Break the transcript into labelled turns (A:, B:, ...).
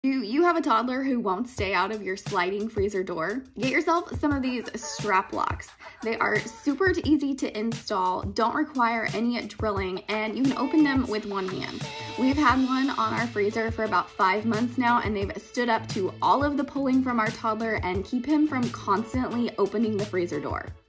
A: Do you have a toddler who won't stay out of your sliding freezer door? Get yourself some of these strap locks. They are super easy to install, don't require any drilling, and you can open them with one hand. We've had one on our freezer for about 5 months now, and they've stood up to all of the pulling from our toddler and keep him from constantly opening the freezer door.